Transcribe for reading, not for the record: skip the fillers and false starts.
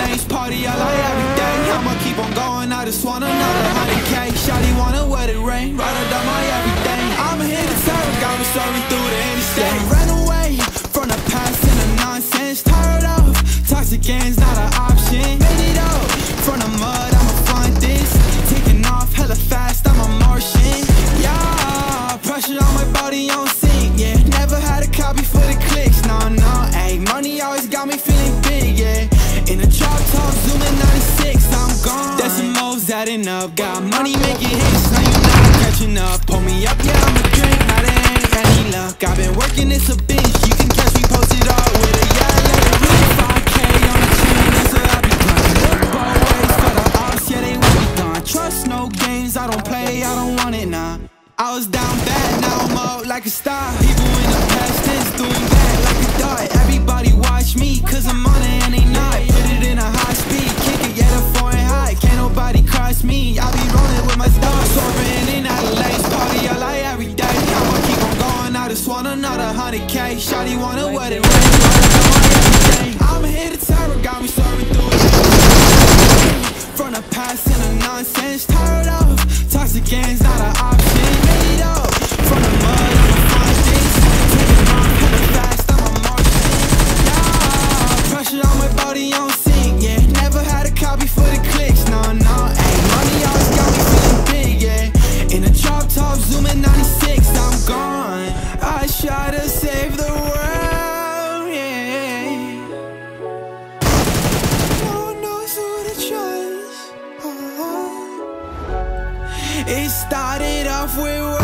lanes, party all like every day. I'ma keep on going, I just want another 100K. Shawty wanna wet it rain, ride or die my everything. I'ma hit the terror, got me soaring through the interstate. Ran away from the past and the nonsense. Tired of toxic games, not an option. Made it up from the mud, I'ma find this. Taking off hella fast, I'm a Martian. Yeah, pressure on my body on sync, yeah. Never had a copy for the clicks, no, ayy. Money always got me feeling big, yeah. In the drop top, zooming 96, I'm gone. Decimals adding up, got money making hits, now you not catching up. Pull me up, yeah, I'ma drink, now there ain't any luck. I've been working, it's a binge, you can catch me posted up with a yeah, let it reach 5K on the chain, that's what I be done. Look both ways for the odds, yeah, they want me gone. Trust no games, I don't play, I don't want it, nah. I was down bad, now I'm up like a star. People in the past tense doing bad like a dart. Everybody watch me, cause I'm on it and they not. Put it in a high speed, kick it, yeah, the foreign high. Can't nobody cross me, I be rolling with my stars. Soaring in out of lanes, party all like every day. I'ma keep on going, I just want another 100K. Shawty wanna wet it rain, I'ma hit the terror, got me soaring through it. From the past and the nonsense, tired of toxic games, not an option. Made it up from the mud, I'ma find this. Taking off hella fast, I'm a Martian. Yeah, pressure on my body on sync, yeah. Never had a copy for the clicks, no, ayy. Money always got me feeling big, yeah. In a drop top, zooming 96, I'm gone. I try to save the world, yeah. No one knows who to trust. It started off with